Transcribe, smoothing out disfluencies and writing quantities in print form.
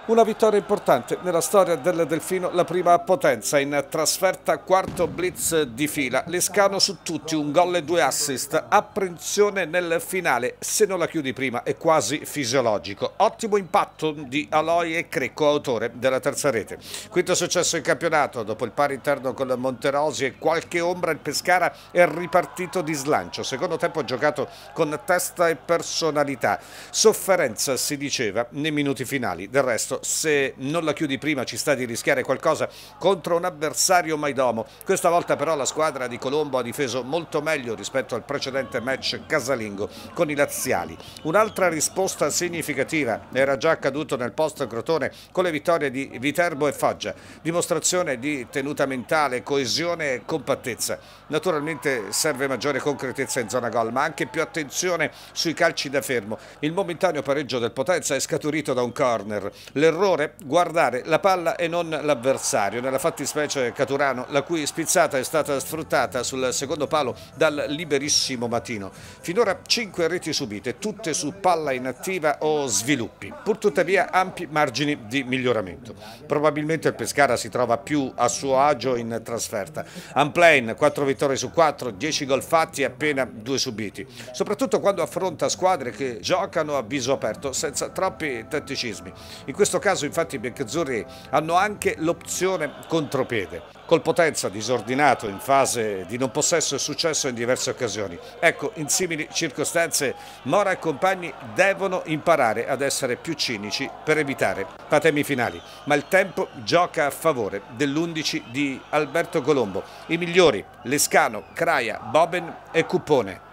Una vittoria importante nella storia del Delfino, la prima a Potenza, in trasferta, quarto blitz di fila. Lescano su tutti, un gol e 2 assist, apprensione nel finale, se non la chiudi prima è quasi fisiologico. Ottimo impatto di Aloi e Crecco, autore della terza rete. Quinto successo in campionato, dopo il pari interno con Monterosi e qualche ombra, il Pescara è ripartito di slancio. Secondo tempo giocato con testa e personalità. Sofferenza, si diceva, nei minuti finali. Del resto, se non la chiudi prima ci sta di rischiare qualcosa contro un avversario maidomo. Questa volta però la squadra di Colombo ha difeso molto meglio rispetto al precedente match casalingo con i laziali. Un'altra risposta significativa era già accaduto nel post Crotone con le vittorie di Viterbo e Foggia, dimostrazione di tenuta mentale, coesione e compattezza. Naturalmente serve maggiore concretezza in zona gol, ma anche più attenzione sui calci da fermo. Il momentaneo pareggio del Potenza è scaturito da un corner. L'errore? Guardare la palla e non l'avversario, nella fattispecie Caturano, la cui spizzata è stata sfruttata sul secondo palo dal liberissimo Matino. Finora 5 reti subite, tutte su palla inattiva o sviluppi, pur tuttavia ampi margini di miglioramento. Probabilmente il Pescara si trova più a suo agio in trasferta. Unplane, 4 vittorie su 4, 10 gol fatti e appena 2 subiti, soprattutto quando affronta squadre che giocano a viso aperto senza troppi tatticismi. In questo caso infatti i biancazzurri hanno anche l'opzione contropiede. Col Potenza disordinato in fase di non possesso è successo in diverse occasioni. Ecco, in simili circostanze Mora e compagni devono imparare ad essere più cinici per evitare patemi finali. Ma il tempo gioca a favore dell'11 di Alberto Colombo. I migliori: Lescano, Craia, Boben e Cuppone.